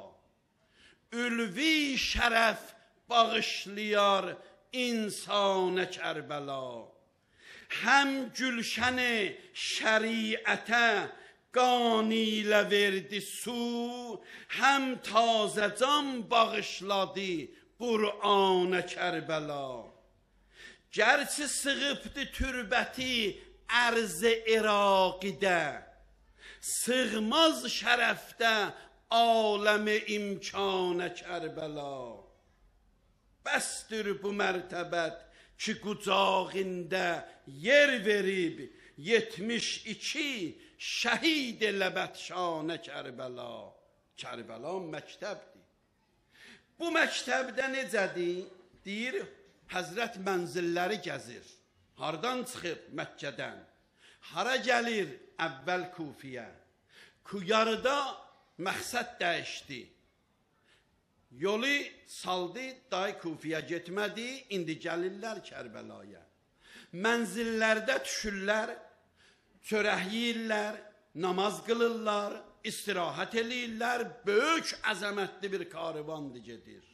Ülvi şərəf bağışlayar insanə Kərbəla. Həm gülşəni şəriətə qan ilə verdi su, həm tazəcan bağışladı Qur'anə Kərbəla. Gərçi sığıbdı türbəti ərz-i İraqidə, sığmaz şərəfdə aləm-i imkanə Kərbəla. Bəsdir bu mərtəbət ki, qucağında yer verib, yetmiş iki şəhid ləbətşanə Kərbəla. Kərbəla məktəbdir. Bu məktəbdə necədir? Deyir, Həzrət mənzilləri gəzir. Hardan çıxıb Məkkədən? Hara gəlir? Əvvəl Kufiyə. Yarıda məqsəd dəyişdi. Yolu saldı, day Kufiyə getmədi, indi gəlirlər Kərbəlaya. Mənzillərdə düşürlər, çörək yeyirlər, namaz qılırlar, istirahət eləyirlər, böyük əzəmətli bir karvandı gedir.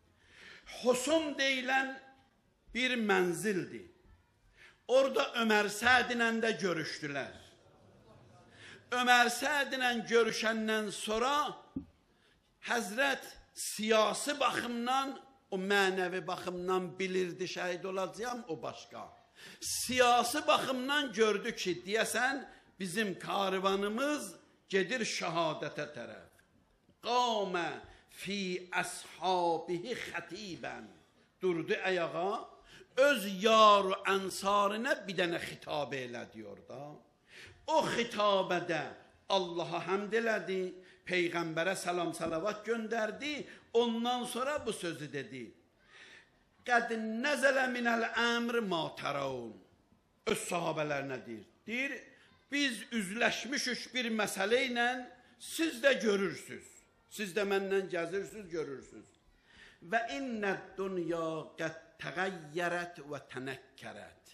Husum deyilən bir mənzildir. Orada Ömər Sədinlə də görüşdülər. Ömər Sədinlə görüşəndən sonra Həzrət siyasi baxımdan, o mənəvi baxımdan bilirdi şəhid olacağım, o başqa. Siyasi baxımdan gördü ki, deyəsən bizim karvanımız gedir şəhadətə tərəf. Qamə fi əshabihi xətibən. Durdu ayağa, öz yar və ənsarına bir dənə xitab elədi orada. O xitabədə Allaha həmd elədi, Peyğəmbərə salam salavat göndərdi, ondan sonra bu sözü dedi. Qəd nəzələ minəl əmr ma tərəun. Öz sahabələrinə deyir. Deyir, biz üzləşmişük bir məsələ ilə, siz də görürsünüz. Siz də məndən gəzirsiniz, görürsünüz. Və innəd dünya qəd təğəyyərət və tənəkkərət.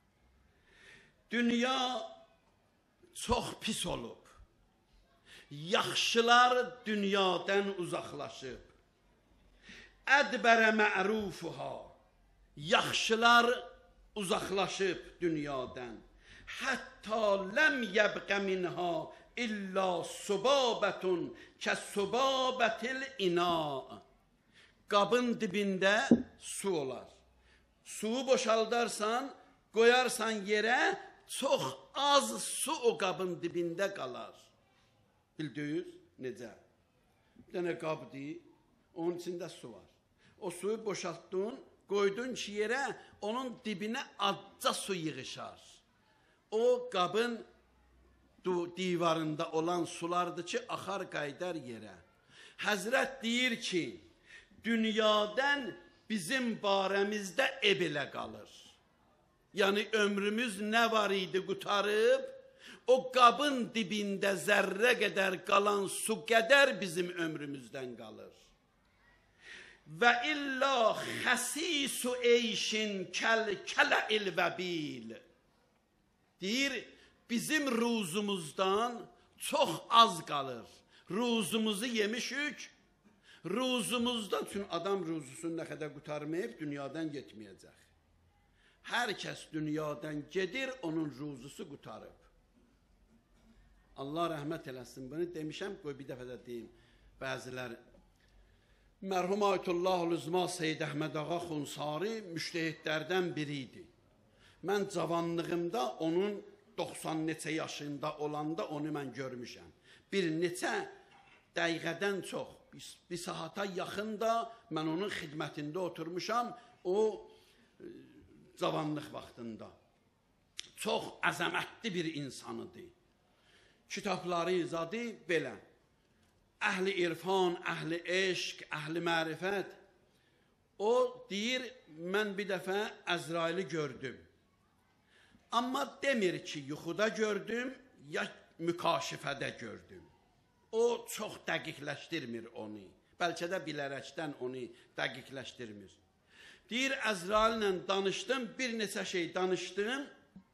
Dünya çox pis olub. Yaxşılar dünyadan uzaqlaşıb. Ədbərə mə'rufuha. Yaxşılar uzaqlaşıb dünyadan. Hətta ləm yəbqə minha illa subabətun kə subabətil ina. Qabın dibində su olar. Suyu boşaldarsan, qoyarsan yerə, çox az su o qabın dibində qalar. Bildiniz necə? Bir dənə qab deyil, onun içində su var. O suyu boşaltdın, qoydun ki yerə, onun dibinə azca su yığışar. O qabın divarında olan sulardır ki, axar qaydar yerə. Həzrət deyir ki, dünyadan bizim barəmizdə eb elə qalır. Yəni ömrümüz nə var idi qutarıb, o qabın dibində zərrə qədər qalan su qədər bizim ömrümüzdən qalır. Və illa xəsisu eyşin kəl-kələ-il vəbil. Deyir, bizim ruzumuzdan çox az qalır. Ruzumuzu yemişük, ruzumuzda, çünki adam ruzusunu nə qədər qutarmayıb, dünyadan getməyəcək. Hər kəs dünyadan gedir, onun ruzusu qutarıb. Allah rəhmət eləsin, bunu demişəm, qoy bir dəfə də deyim. Bəzilər, mərhum Ayətullahul Üzma Seyyid Əhməd Ağa Xunsari müştəhidlərdən biri idi. Mən cavanlığımda onun doxsan neçə yaşında olanda onu mən görmüşəm. Bir neçə dəqiqədən çox, bir saata yaxın da mən onun xidmətində oturmuşam, o cavanlıq vaxtında. Çox əzəmətli bir insanıdır. Kitabları izadı belə. Əhli irfan, əhli eşq, əhli mərifət. O deyir, mən bir dəfə Əzraili gördüm. Amma demir ki, yuxuda gördüm, ya mükaşifədə gördüm. O çox dəqiqləşdirmir onu. Bəlkə də bilərəkdən onu dəqiqləşdirmir. Deyir, Əzraillə danışdım, bir neçə şey danışdım,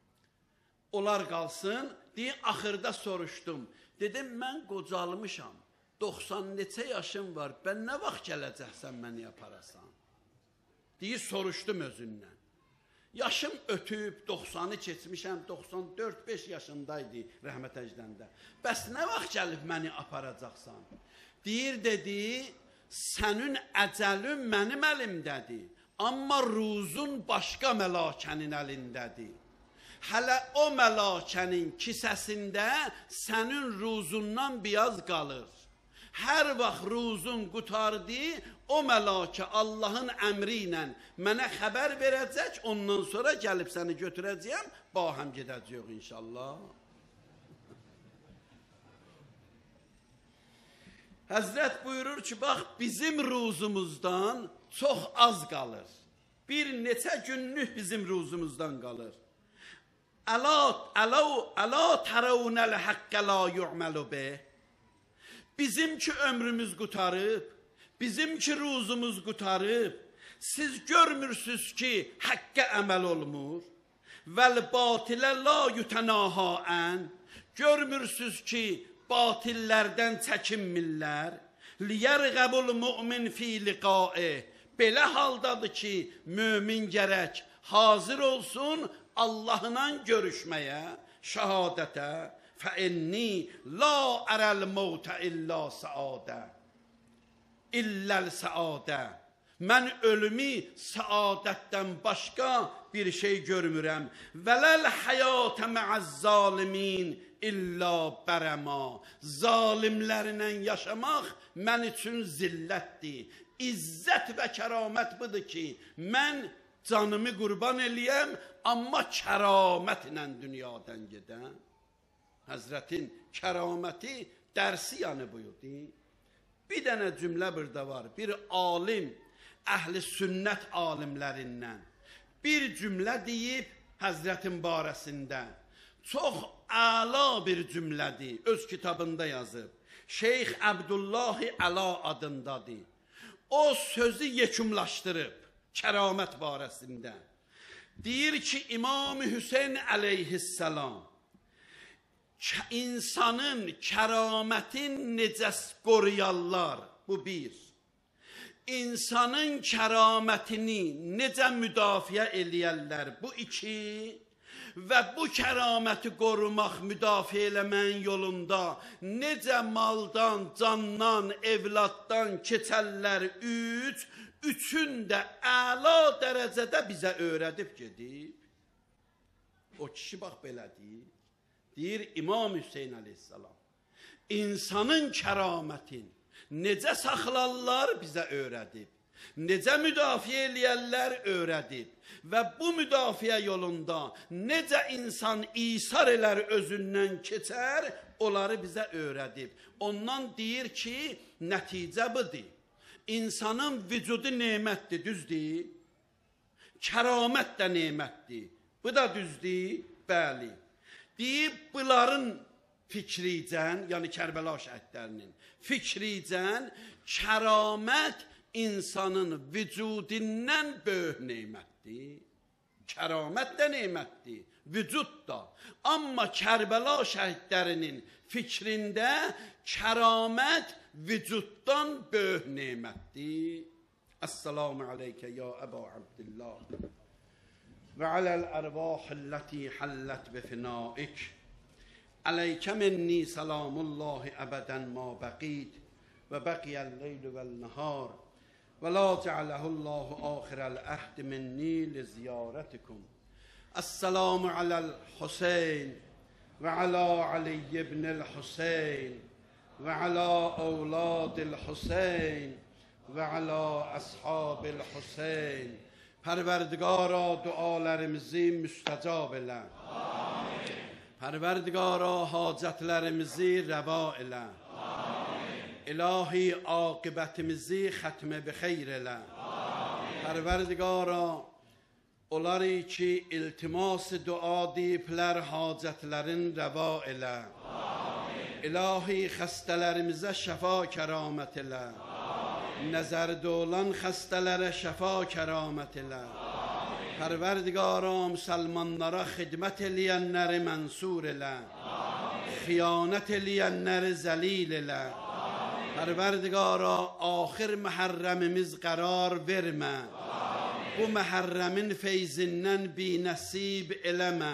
onlar qalsın. Deyir, axırda soruşdum. Dedim, mən qocalmışam, doxsan neçə yaşım var, mən nə vaxt gələcəksən məni yaparasan? Deyir, soruşdum özündən. Yaşım ötüb, doxsanı keçmişəm, doxsan dörd beş yaşındaydı rəhmət əcdəndə. Bəs nə vaxt gəlib məni aparacaqsan? Deyir, dedi, sənin əcəlün mənim əlimdədir, amma ruzun başqa məlakənin əlindədir. Hələ o məlakənin kisəsində sənin ruzundan biraz qalır. Hər vaxt ruzun qutardı, o məlakə Allahın əmri ilə mənə xəbər verəcək, ondan sonra gəlib səni götürəcəyəm, bahəm gedəcəyik inşallah. Həzrət buyurur ki, bax, bizim ruzumuzdan çox az qalır. Bir neçə günlük bizim ruzumuzdan qalır. Əla tərəvnəl həqqə la yu'məlu bih. Bizimki ömrümüz qutarıb, bizimki ruzumuz qutarıb, siz görmürsünüz ki, həqqə əməl olmur. Vəl batilə la yutənaha ən. Görmürsünüz ki, batillərdən çəkinmirlər. Liyərğəbul mümin fi liqae. Belə haldadır ki, mömin gərək hazır olsun Allahla görüşməyə, şəhadətə. فإنی لا أرى الموت إلا سعاده إلا السعاده. Mən ölümü saadətdən başqa bir şey görmürəm. Vələl həyatə mə'əz-zalimin illə bərəma. Zalimlərlə yaşamaq mən üçün zillətdir. İzzət və kəramət budur ki, mən canımı qurban eləyəm, amma kəramətlə dünyadan gedəm. Həzrətin kəraməti dərsi yanı buyurdu. Bir dənə cümlə burada var. Bir alim, əhl-i sünnət alimlərindən bir cümlə deyib Həzrətin barəsində. Çox əla bir cümlədir. Öz kitabında yazıb. Şeyx Əbdullahi Əla adındadır. O sözü yekunlaşdırıb kəramət barəsində. Deyir ki, İmam Hüseyin əleyhissalam insanın kəramətin necə qoruyarlar? Bu bir. İnsanın kəramətini necə müdafiə eləyərlər? Bu iki. Və bu kəraməti qorumaq, müdafiə eləməyin yolunda necə maldan, candan, evladdan keçərlər? Üç. Üçün də əla dərəcədə bizə öyrədib gedib. O kişi bax belədir. Deyir İmam Hüseyin əleyhissalam, insanın kəramətin necə saxlarlar bizə öyrədib, necə müdafiə eləyərlər öyrədib və bu müdafiə yolunda necə insan isar elər özündən keçər, onları bizə öyrədib. Ondan deyir ki, nəticə budur. İnsanın vücudu nemətdir, düzdür? Kəramət də nemətdir. Bu da düzdür? Bəli. Deyib, bunların fikricən, yəni Kərbəla şəhidlərinin fikricən, kəramət insanın vücudindən böyük neymətdir. Kəramət də neymətdir, vücud da. Amma Kərbəla şəhidlərinin fikrində kəramət vücuddan böyük neymətdir. Esselamu aleykə ya Əba Abdillah. وعلى الأرواح التي حلت بفنائك عليك مني سلام الله أبدا ما بقيت وبقي الليل والنهار ولا جعله الله آخر العهد مني لزيارتكم. السلام على الحسين وعلى علي بن الحسين وعلى أولاد الحسين وعلى أصحاب الحسين. Pərverdigara dualarımızı müstəcab elə. Amin. Pərverdigara hacətlərimizi rəva elə. Amin. İlahi aqibətimizi xətmə bi xeyr elə. Amin. Pərverdigara onları ki iltimas dua deyiblər hacətlərin rəva elə. Amin. İlahi xəstələrimizə şəfa kəramət elə. Nəzərdə olan xəstələrə şəfa kəramət elə. Pərverdigara müsəlmanlara xidmət eləyənləri mənsur elə. Xiyanət eləyənləri zəlil elə. Pərverdigara axir məhərrəmimiz qərar vermə. Bu məhərrəmin feyzindən binəsib eləmə.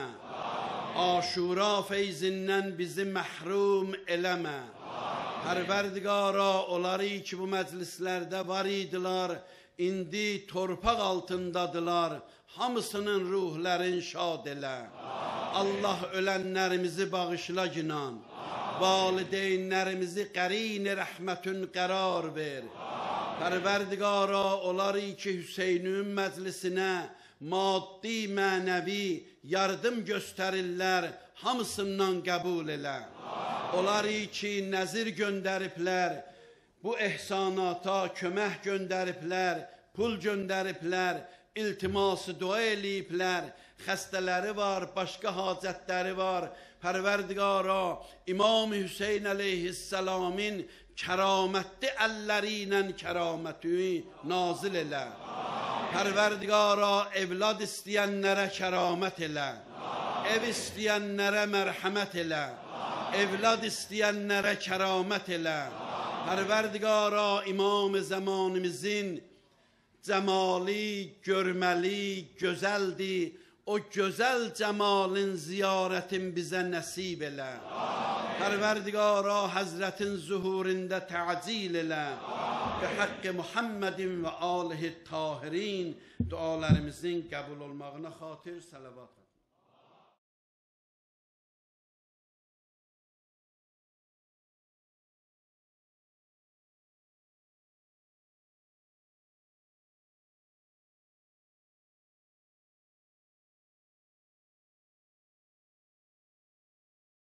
Aşura feyzindən bizi məhrum eləmə. Pərverdigara onları ki bu məclislərdə var idilar, indi torpaq altındadılar, hamısının ruhlərin şad elə. Allah ölənlərimizi bağışla ginan, valideynlərimizi qərin-i rəhmətün qərar ver. Pərverdigara onları ki Hüseynin məclisinə maddi, mənəvi yardım göstərirlər, hamısından qəbul elə. Onları ki nəzir göndəriblər, bu ehsanata kömək göndəriblər, pul göndəriblər, iltiması dua eləyiblər, xəstələri var, başqa hacətləri var. Pərverdigara İmam Hüseyin əleyhissalamın kəramətli əlləri ilə kəraməti nazil elə. Pərverdigara evlad istəyənlərə kəramət elə, ev istəyənlərə mərhəmət elə. Evlad istəyənlərə kəramət elə. Pərverdigara İmam zamanımızın cəmali, görməli, gözəldir. o gözəl cəmalın ziyarətin bizə nəsib elə. Pərverdigara Həzrətin zuhurində təcil elə. Bi haqqi Muhammedin və alihi tahirin dualarımızın qəbul olmağına xatir salavat.